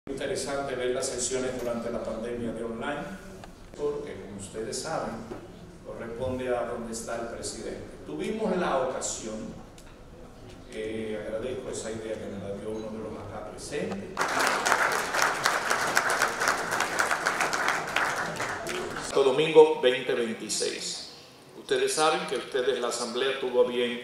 Interesante ver las sesiones durante la pandemia de online, porque como ustedes saben, corresponde a donde está el presidente. Tuvimos la ocasión, agradezco esa idea que me la dio uno de los acá presentes, Santo Domingo 2026. Ustedes saben que la Asamblea tuvo bien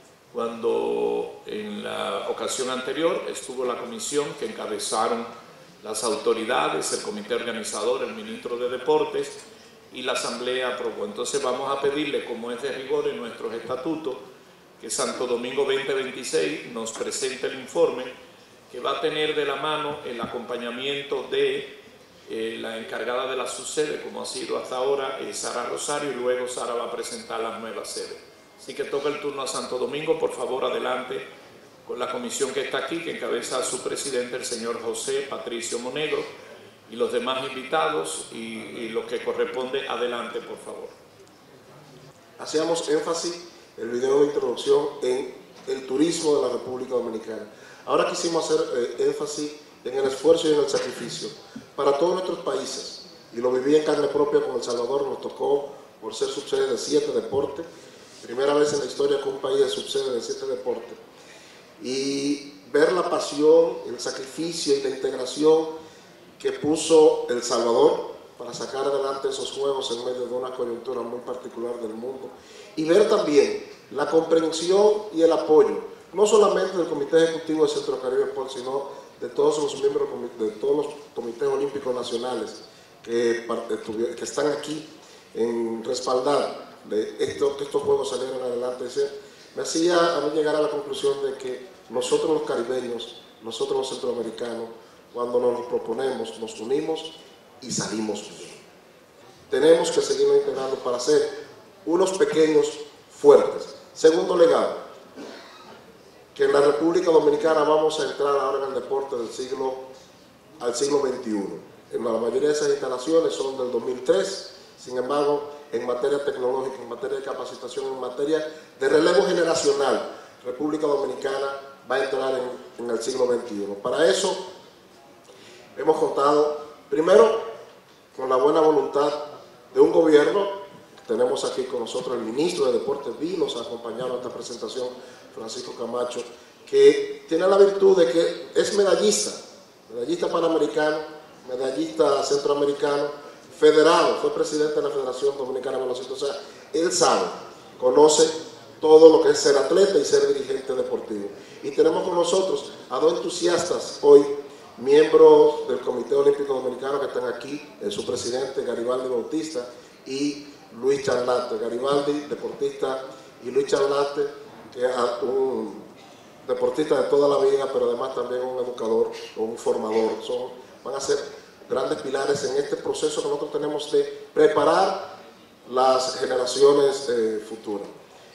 cuando en la ocasión anterior estuvo la comisión que encabezaron las autoridades, el comité organizador, el ministro de Deportes y la Asamblea aprobó. Entonces vamos a pedirle, como es de rigor en nuestros estatutos, que Santo Domingo 2026 nos presente el informe que va a tener de la mano el acompañamiento de la encargada de la subsede, como ha sido hasta ahora, Sara Rosario, y luego Sara va a presentar las nuevas sedes. Así que toca el turno a Santo Domingo. Por favor, adelante con la comisión que está aquí, que encabeza a su presidente, el señor José Patricio Monegro, y los demás invitados y lo que corresponde, adelante, por favor. Hacíamos énfasis en el video de introducción en el turismo de la República Dominicana. Ahora quisimos hacer énfasis en el esfuerzo y en el sacrificio para todos nuestros países, y lo viví en carne propia con El Salvador. Nos tocó por ser subsede de 7 deportes, primera vez en la historia que un país es subsede de 7 deportes, y ver la pasión, el sacrificio y la integración que puso El Salvador para sacar adelante esos juegos en medio de una coyuntura muy particular del mundo, y ver también la comprensión y el apoyo, no solamente del Comité Ejecutivo de Centro Caribe Sport, sino de todos los miembros de todos los comités olímpicos nacionales que están aquí en respaldar de que estos juegos salieran adelante. Me hacía a mí llegar a la conclusión de que nosotros los caribeños, nosotros los centroamericanos, cuando nos lo proponemos, nos unimos y salimos bien. Tenemos que seguirnos integrando para ser unos pequeños fuertes. Segundo legado, que en la República Dominicana vamos a entrar ahora en el deporte al siglo XXI. En la mayoría de esas instalaciones son del 2003, sin embargo, en materia tecnológica, en materia de capacitación, en materia de relevo generacional, República Dominicana va a entrar en el siglo XXI. Para eso hemos contado, primero, con la buena voluntad de un gobierno. Tenemos aquí con nosotros el ministro de Deportes, nos ha acompañado a esta presentación, Francisco Camacho, que tiene la virtud de que es medallista panamericano, medallista centroamericano, federado, fue presidente de la Federación Dominicana de Baloncesto. O sea, él sabe, conoce todo lo que es ser atleta y ser dirigente deportivo. Y tenemos con nosotros a dos entusiastas hoy, miembros del Comité Olímpico Dominicano, que están aquí, su presidente Garibaldi Bautista y Luis Charlate. Garibaldi, deportista, y Luis Charlate, que es un deportista de toda la vida, pero además también un educador o un formador. Van a ser grandes pilares en este proceso que nosotros tenemos de preparar las generaciones futuras.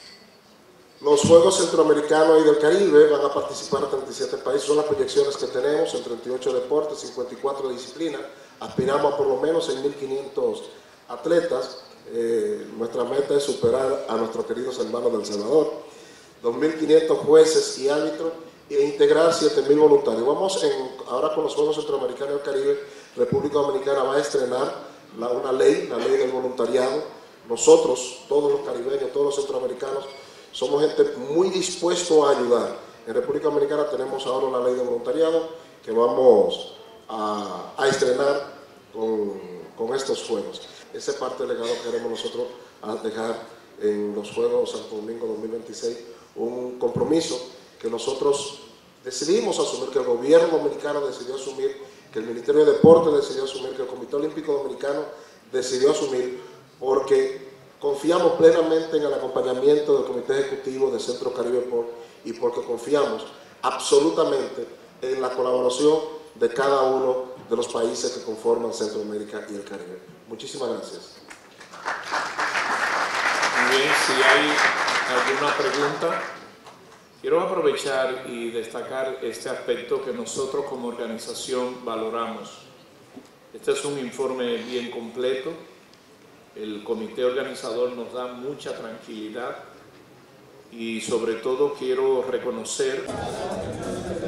Los Juegos Centroamericanos y del Caribe van a participar 37 países, son las proyecciones que tenemos en 38 deportes, 54 disciplinas. Aspiramos a por lo menos en 1.500 atletas. Nuestra meta es superar a nuestros queridos hermanos de El Salvador, 2.500 jueces y árbitros, e integrar 7.000 voluntarios. Ahora con los Juegos Centroamericanos del Caribe, República Dominicana va a estrenar una ley, la ley del voluntariado. Nosotros, todos los caribeños, todos los centroamericanos, somos gente muy dispuesta a ayudar. En República Dominicana tenemos ahora una ley de voluntariado que vamos a estrenar con estos Juegos. Esa parte del legado que queremos nosotros dejar en los Juegos Santo Domingo 2026, un compromiso que nosotros decidimos asumir, que el gobierno dominicano decidió asumir, que el Ministerio de Deportes decidió asumir, que el Comité Olímpico Dominicano decidió asumir, porque confiamos plenamente en el acompañamiento del Comité Ejecutivo de Centro Caribe Sport y porque confiamos absolutamente en la colaboración de cada uno de los países que conforman Centroamérica y el Caribe. Muchísimas gracias. Muy bien, si hay alguna pregunta, quiero aprovechar y destacar este aspecto que nosotros como organización valoramos. Este es un informe bien completo. El comité organizador nos da mucha tranquilidad y sobre todo quiero reconocer